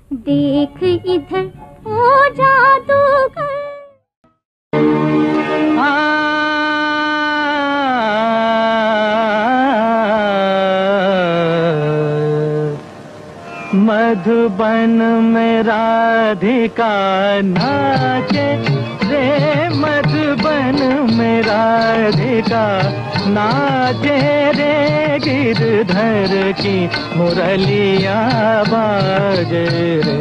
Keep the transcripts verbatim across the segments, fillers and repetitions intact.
देख इधर ओ जादूगर। मधुबन में राधिका नाचे रे, मधुबन में राधिका नाचे रे, गिरधर की मुरलिया बाजे रे।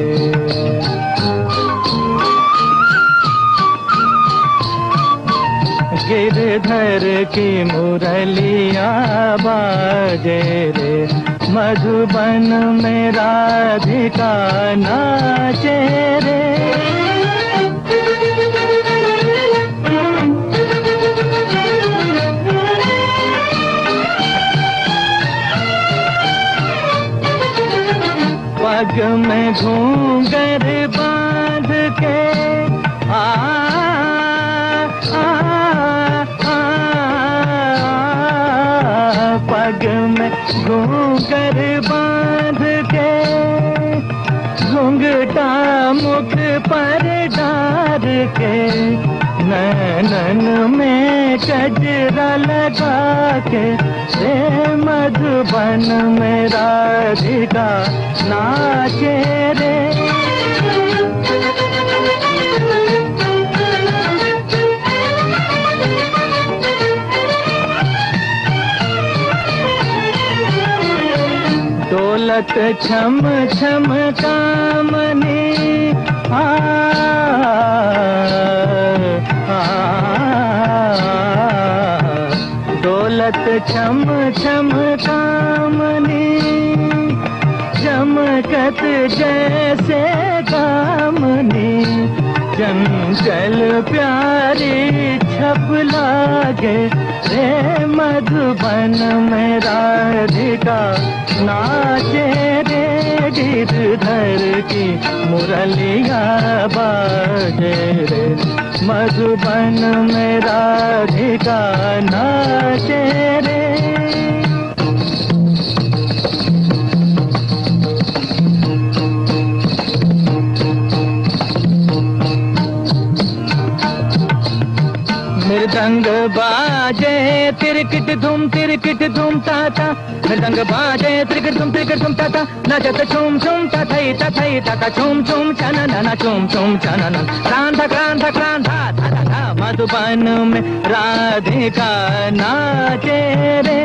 गिरधर की मुरलिया बाजे रे, मधुबन में राधिका नाचे रे। पग में घूंघर बांध के आ, आ, आ, आ पग में घूंघर बांध के, घूंघटा मुख पर डार के, नैनन में गजरा लगा के रे, मधुबन में राधिका नाचे रे। दौलत छम छम कामनी आ, आ, दौलत छम छम कामनी, चमकत जैसे कामनी, चंचल प्यारी छप लागे रे, मधुबन में राधिका नाचे रे, गिरधर की मुरलिया बाजे रे, मधुबन में राधिका नाचे रे। मृदंग बाजे तिरकिट धूम तिरकिट धूम ताता, मृदंग बाजे तिरकिट धूम तिरकिट धूम ताता, नचत छुम छुम तथई तथई तथा छुम छुम छननना छुम छुम छननन, क्रांता क्रांता क्रांता था था था, मधुबन में राधिका नाचे रे।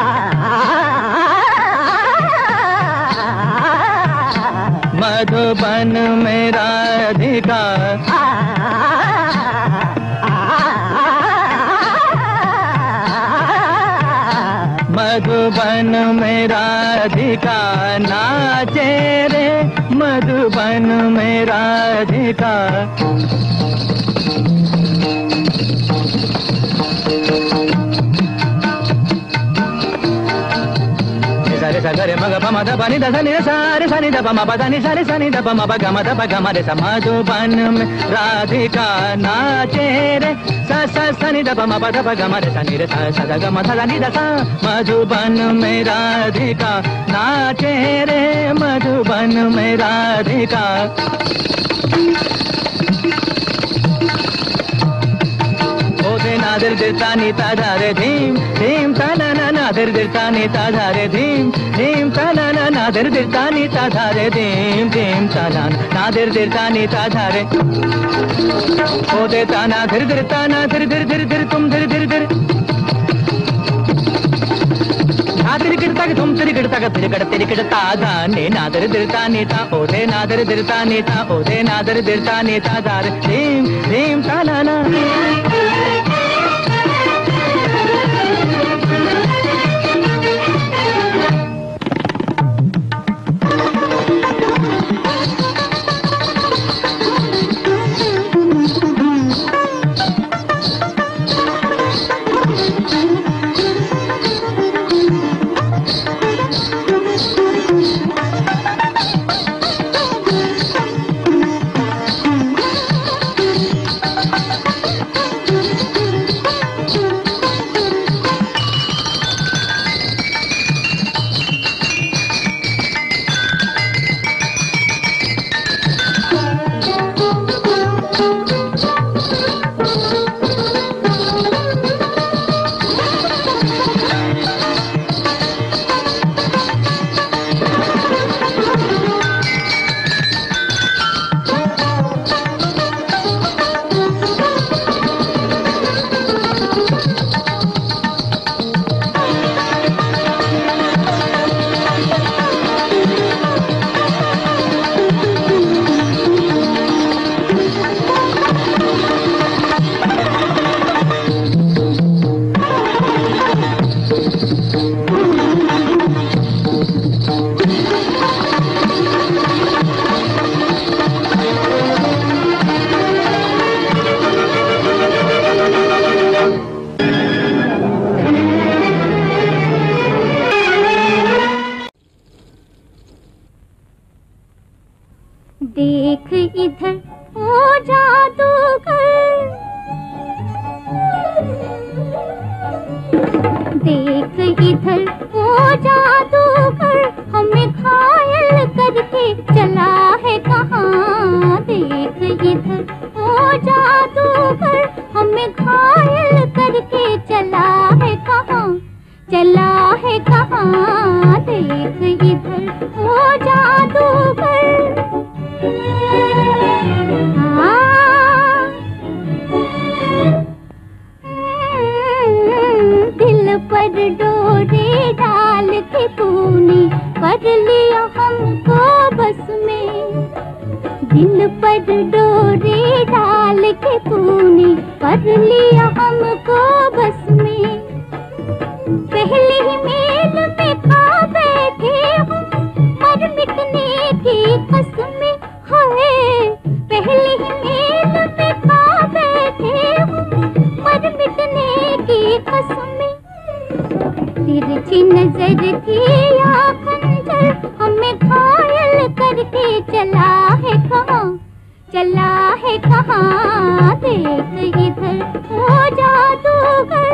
मधुबन में राधिका मधुबन में राधिका नाचे रे, मधुबन में राधिका। सारे सागरे मग पमा ध पानी ध नी सारे सनी ध पमा पदा नी सारे सनी ध पमा ग म ध प ग म रे सा, मधुबन में राधिका नाचे रे, सा सा सनी ध पमा प ध प ग म रे सा नी रे सा सा ग म ध नी ध सा, मधुबन में राधिका नाचे रे, मधुबन में राधिका। नादर दिरता नीता धारे धीम धीम ता ना ना नादर दिरता नीता धारे धीम धीम ता ना ना नादर दिरता नीता धारे धीम धीम ता ना नादर दिरता नीता धारे, ओ देता ना धीर दिरता ना धीर धीर धीर धीर तुम धीर धीर धीर, नादर गिरता के तुम तेरी गिरता के तेरी गिरता तेरी गिरता धाने, नादर दिरता नीता ओ दे नादर दिरता नीता ओ दे नादर दिरता नीता धारे धीम धीम ता ना ना। देख इधर ओ जादूगर, देख इधर ओ जादूगर, हमें घायल करके चला है कहाँ। देख इधर ओ जादूगर, हमें घायल करके चला है कहाँ, चला है कहाँ। देख इधर ओ जादूगर। दिल पर डोरे डाल के तूने कर लिया हमको बस में, दिल पर डोरे डाल के तूने कर लिया हमको बस में। पहले ही मेल में खा बैठे हम मर मिटने की कसमें, हाय पहले ही मेल में खा बैठे हम मर मिटने की कसमें। तिरछी नजर थी या खंजर, हमें घायल करके चला है कहाँ, चला है कहाँ। देख इधर ओ जादूगर।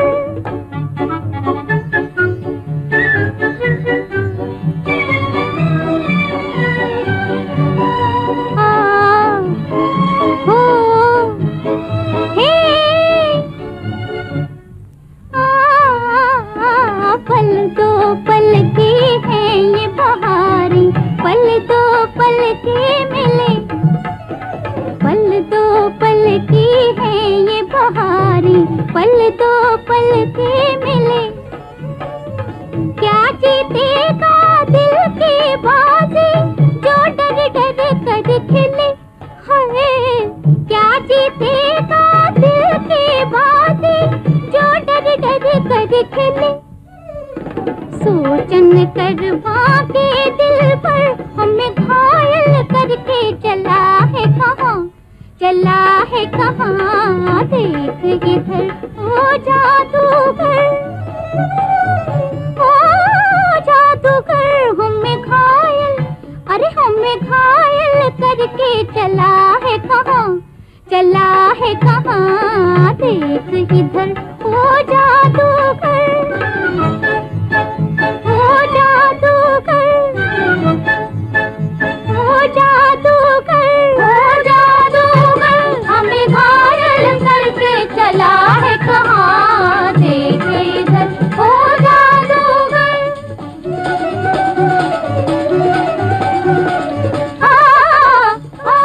आ, हो, हे, पल दो पल की है ये बहारें, पल दो पल के मिले, पल दो पल की है ये बहारें, पल दो पल के मिले। क्या जीतेगा दिल की बाजी जो डर डर कर खेले, हाय क्या जीतेगा दिल की बाजी जो डर डर कर खेले। सोचन कर भागे दिल पर, हमें घायल करके चला है कहाँ, चला है कहाँ। देख इधर ओ जादूगर, ओ जादूगर, हमें घायल, अरे हमें घायल करके चला है कहाँ, चला है कहाँ। देख इधर ओ जादूगर, ओ जादूगर, ओ जादूगर, ओ जादूगर, हमें घायल करके चला है कहाँ। देख इधर ओ जादूगर। आ, आ,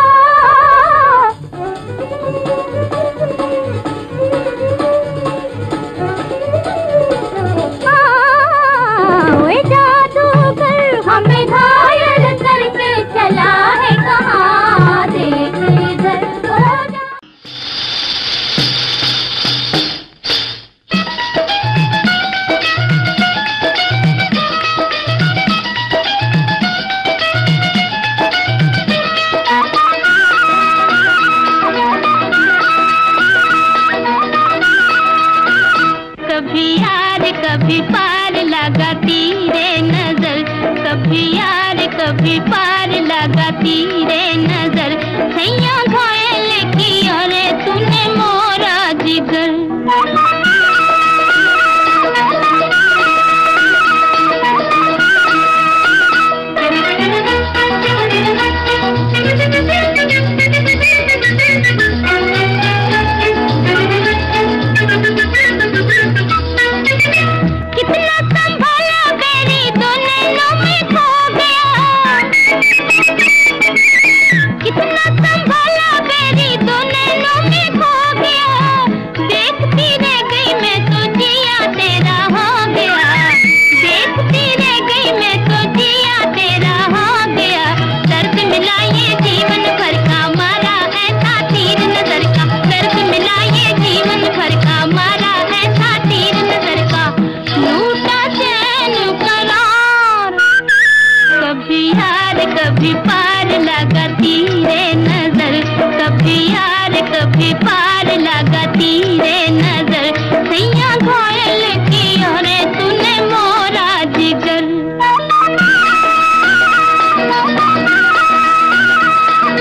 ओए जादूगर, हमें घायल करके चला है कहाँ। देख इधर ओ जा। कभी यार कभी पार लगाती रे नजर, कभी यार कभी पार लगाती रे नजर। सैया घायल किया रे तूने मोरा जिगर। कितना संभाला मेरी दो नैनों में खो गया, कितना संभाला मेरी दो नैनों में खो गया। देखती रह गई मैं तो जिया तेरा हो गया, देखती रह गई मैं तो जिया तेरा हो गया। दर्द मिला ये जीवन भर का मारा ऐसा तीर नजर का, दर्द मिला ये जीवन भर का मारा ऐसा तीर नजर का। लूटा चैन करार, कभी यार कभी पार लगाती रे नजर, कभी यार कभी पार लगाती रे नजर। सैया घायल किया रे तूने मोरा जिगर।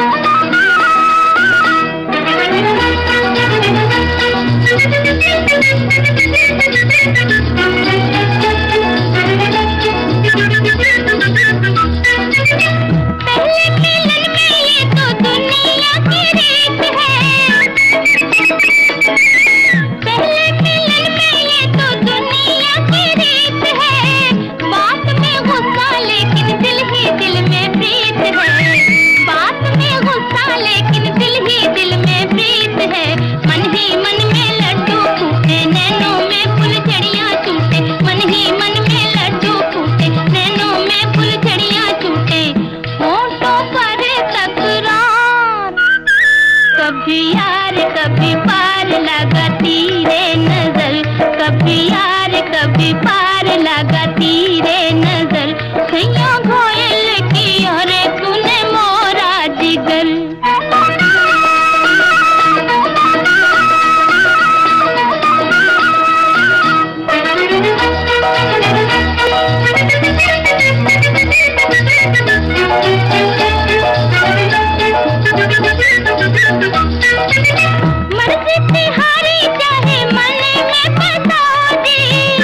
मर्जी तिहारी चाहे मन में बता दी,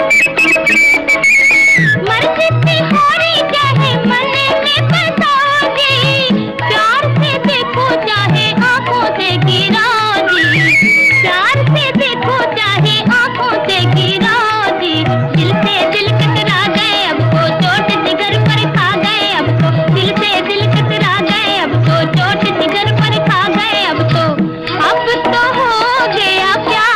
मर्जी तिहारी चाहे मन में बता दी, प्यार से देखो चाहे आंखों से गिरा दी, प्यार से देखो चाहे आंखों से गिरा दी, दिल से दिल कतरा गए अब तो चोट जिगर पर खा गए, अब तो दिल से दिल कतरा गए अब तो चोट जिगर पर खा गए, अब तो अब तो हो गया प्यार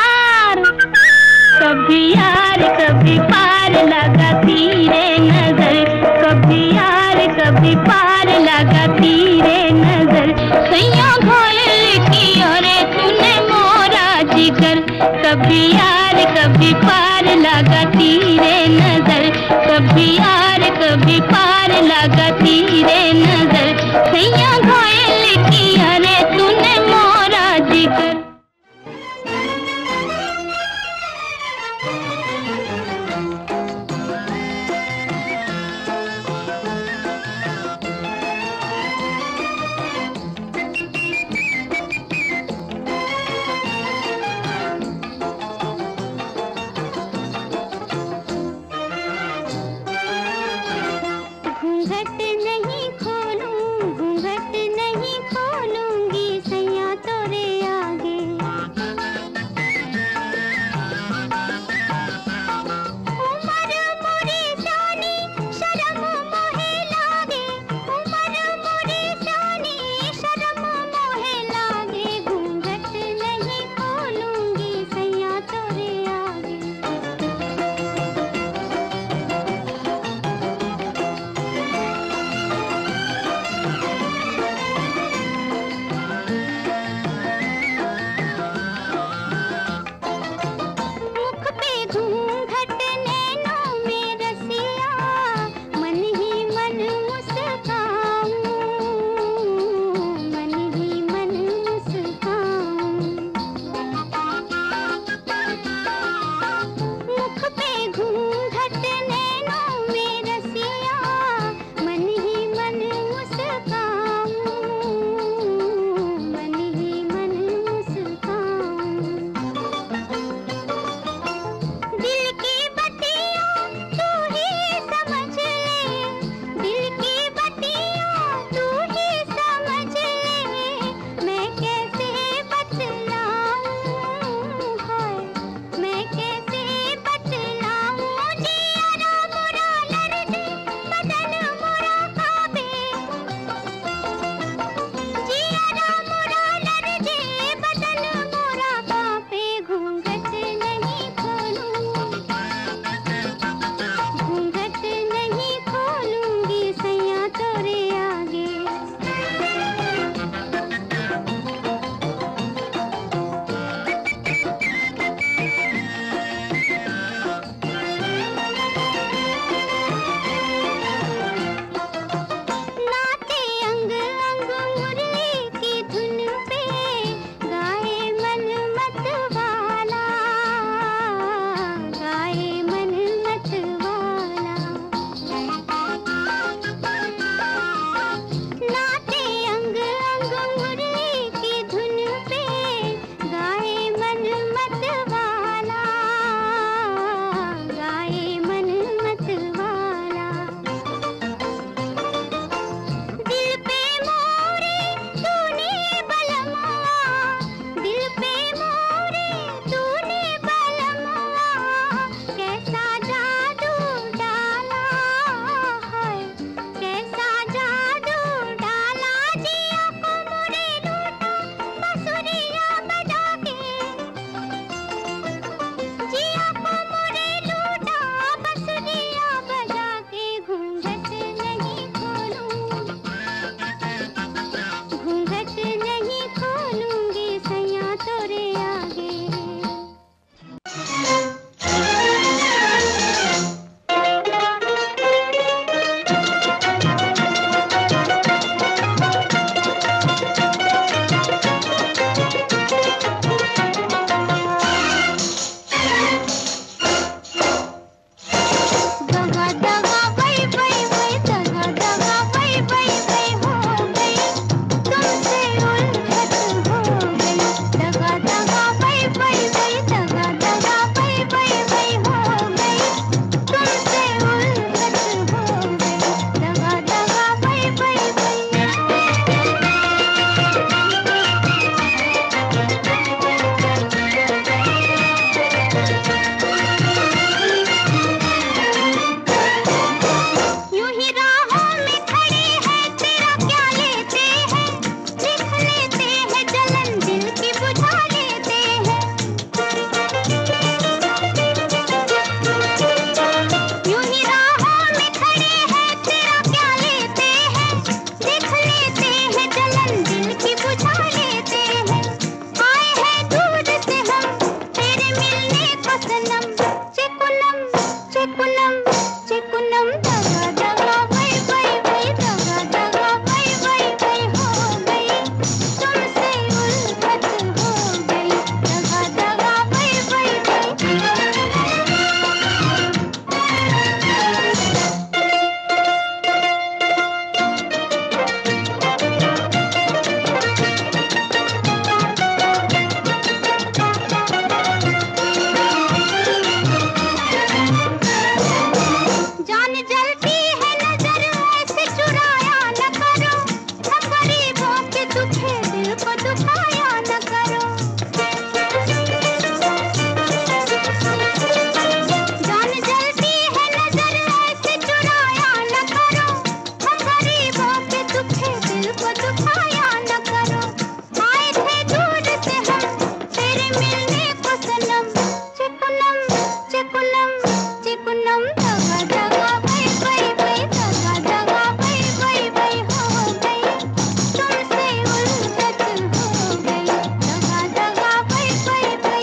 उठाया न करो, आए थे दूर से हम तेरे मिलने को सनम। चिकुनम चिकुनम चिकुनम दगा दगा भई भई भई दगा दगा भई भई भई हो गई, तुमसे उल्फत हो गई, दगा दगा भई भई भई।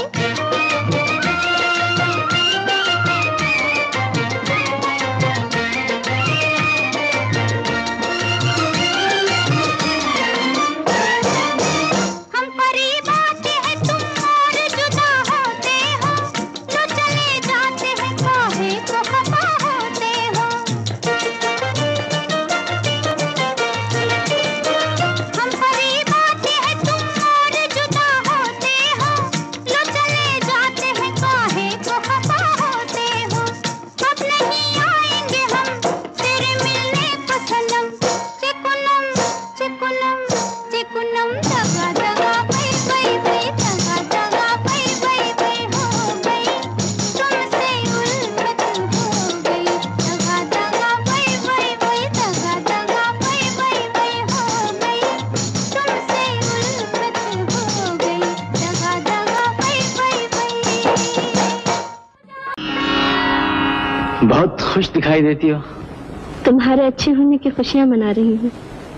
हम करीब आते हैं तुम और जुदा होते हो, जो चले जाते हैं काहे को खफा होते हो। हम करीब आते हैं तुम और जुदा होते हो, जो चले जाते हैं काहे को खफा होते हो। अब नहीं आएंगे हम तेरे मिलने को सनम। चिकुनम चिकुनम चिकुनम दगा दगा भई भई भई दगा दगा भई भई भई हो गई, तुमसे उल्फत हो गई, दगा दगा भई भई भई दगा दगा भई भई भई हो गई, तुमसे उल्फत हो गई, दगा दगा भई भई भई। बहुत खुश दिखाई देती हो। तुम्हारे अच्छे होने की खुशियां मना रही हूँ।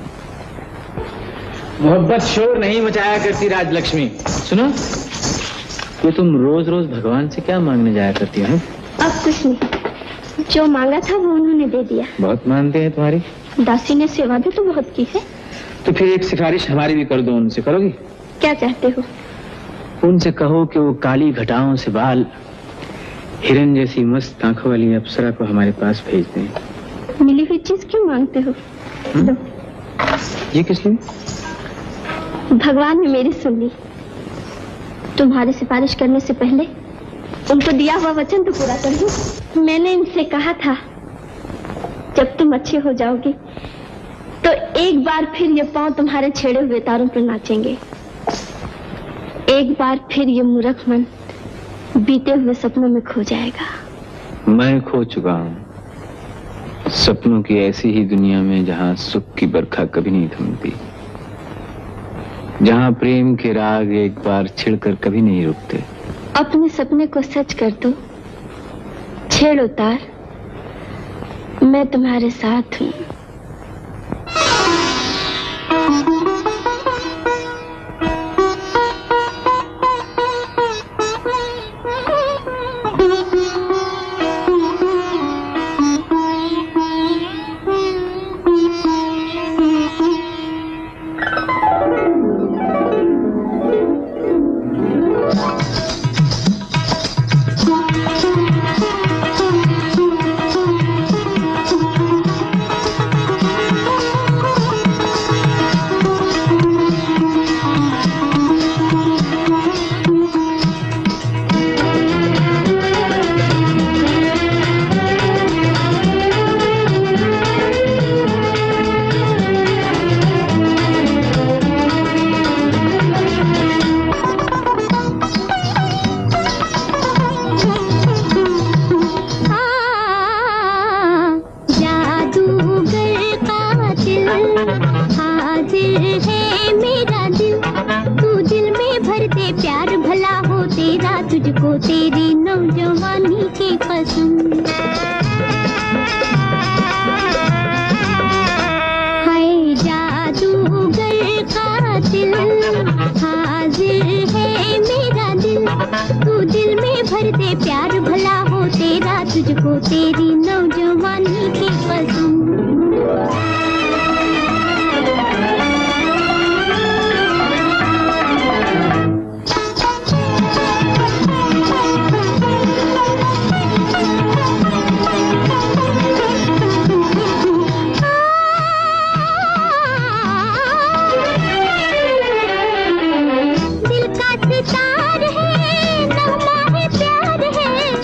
मोहब्बत शोर नहीं मचाया करती राजलक्ष्मी। सुनो, तो तुम रोज रोज भगवान से क्या मांगने जाया करती हो? अब कुछ नहीं, जो मांगा था वो उन्होंने दे दिया। बहुत मानते हैं तुम्हारी। दासी ने सेवा भी तो बहुत की है। तो फिर एक सिफारिश हमारी भी कर दो, उनसे करोगी? क्या चाहते हो? उनसे कहो कि वो काली घटाओं से बाल हिरन जैसी मस्त आंखों वाली अप्सरा को हमारे पास भेज दें। मिली हुई चीज क्यों मांगते हो? हम्म? ये किस लिए? भगवान ने मेरी सुन ली। तुम्हारी सिफारिश करने से पहले उनको दिया हुआ वचन तो पूरा कर दूं। मैंने इनसे कहा था जब तुम अच्छे हो जाओगी तो एक बार फिर ये पांव तुम्हारे छेड़े हुए तारों पर नाचेंगे। एक बार फिर ये मूर्ख मन बीते हुए सपनों में खो जाएगा। मैं खो चुका हूँ सपनों की ऐसी ही दुनिया में जहाँ सुख की बरखा कभी नहीं थमती, जहाँ प्रेम के राग एक बार छिड़कर कभी नहीं रुकते। अपने सपने को सच कर दो, छेड़ उतार, मैं तुम्हारे साथ हूँ।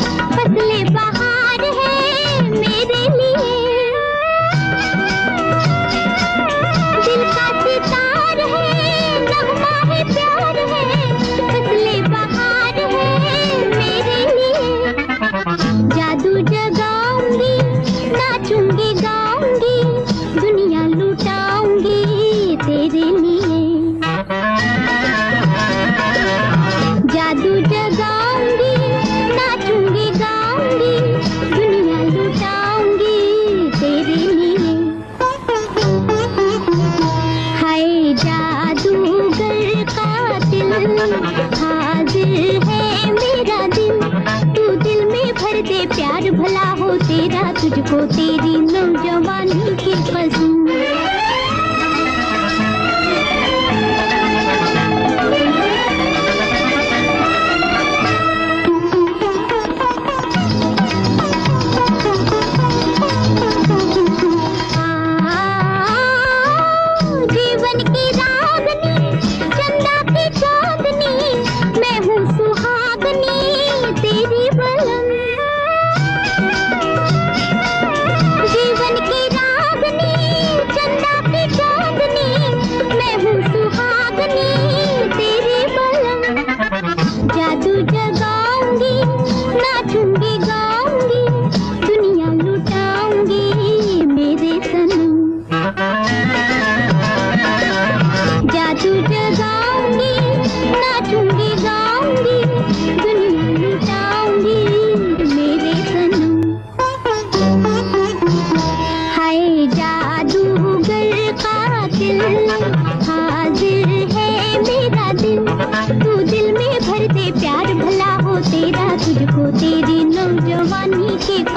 बहार है मेरे लिए। तेरे लिए। जादू जगाऊंगी, नाचूंगी गाऊंगी, दुनिया लुटाऊंगी तेरे लिए। हाय जादूगर कातिल, हाजिर है मेरा दिल, तू दिल में भर दे प्यार भला हो तेरा, तुझको तेरी नौजवानी की कसम। तुझको तेरी नौजवानी के